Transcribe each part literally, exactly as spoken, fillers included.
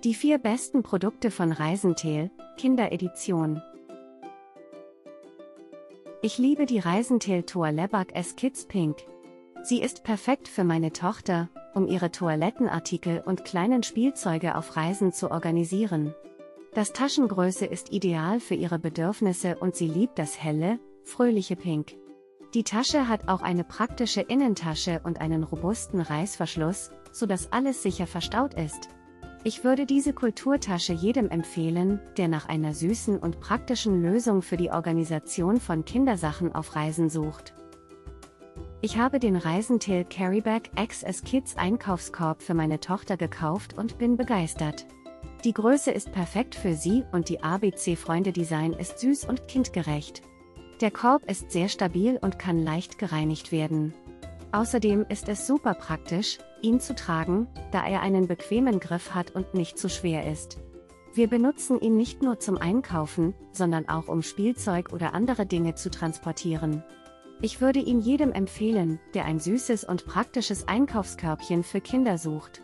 Die vier besten Produkte von Reisentel, Kinderedition. Ich liebe die Reisentel Toiletbag S Kids Pink. Sie ist perfekt für meine Tochter, um ihre Toilettenartikel und kleinen Spielzeuge auf Reisen zu organisieren. Das Taschengröße ist ideal für ihre Bedürfnisse und sie liebt das helle, fröhliche Pink. Die Tasche hat auch eine praktische Innentasche und einen robusten Reißverschluss, sodass alles sicher verstaut ist. Ich würde diese Kulturtasche jedem empfehlen, der nach einer süßen und praktischen Lösung für die Organisation von Kindersachen auf Reisen sucht. Ich habe den Reisentel Carrybag X S Kids Einkaufskorb für meine Tochter gekauft und bin begeistert. Die Größe ist perfekt für sie und die A B C-Freunde-Design ist süß und kindgerecht. Der Korb ist sehr stabil und kann leicht gereinigt werden. Außerdem ist es super praktisch, ihn zu tragen, da er einen bequemen Griff hat und nicht zu schwer ist. Wir benutzen ihn nicht nur zum Einkaufen, sondern auch um Spielzeug oder andere Dinge zu transportieren. Ich würde ihn jedem empfehlen, der ein süßes und praktisches Einkaufskörbchen für Kinder sucht.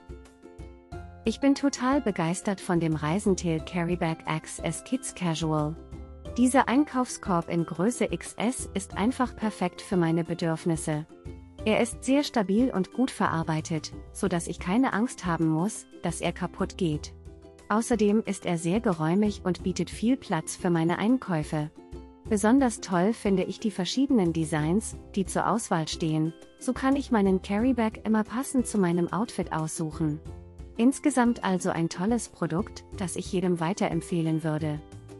Ich bin total begeistert von dem Reisentel Carrybag X S Kids Casual. Dieser Einkaufskorb in Größe X S ist einfach perfekt für meine Bedürfnisse. Er ist sehr stabil und gut verarbeitet, sodass ich keine Angst haben muss, dass er kaputt geht. Außerdem ist er sehr geräumig und bietet viel Platz für meine Einkäufe. Besonders toll finde ich die verschiedenen Designs, die zur Auswahl stehen, so kann ich meinen Carrybag immer passend zu meinem Outfit aussuchen. Insgesamt also ein tolles Produkt, das ich jedem weiterempfehlen würde.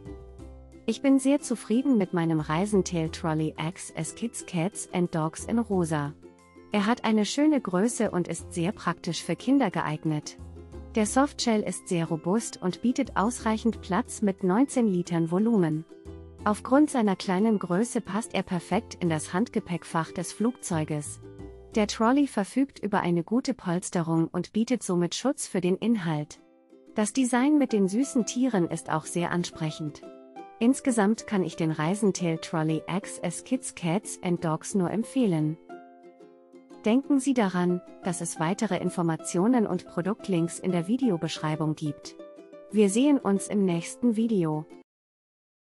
Ich bin sehr zufrieden mit meinem Reisentel Trolley X S Kids Cats and Dogs in rosa. Er hat eine schöne Größe und ist sehr praktisch für Kinder geeignet. Der Softshell ist sehr robust und bietet ausreichend Platz mit neunzehn Litern Volumen. Aufgrund seiner kleinen Größe passt er perfekt in das Handgepäckfach des Flugzeuges. Der Trolley verfügt über eine gute Polsterung und bietet somit Schutz für den Inhalt. Das Design mit den süßen Tieren ist auch sehr ansprechend. Insgesamt kann ich den Reisentel Trolley X S Kids Cats and Dogs nur empfehlen. Denken Sie daran, dass es weitere Informationen und Produktlinks in der Videobeschreibung gibt. Wir sehen uns im nächsten Video.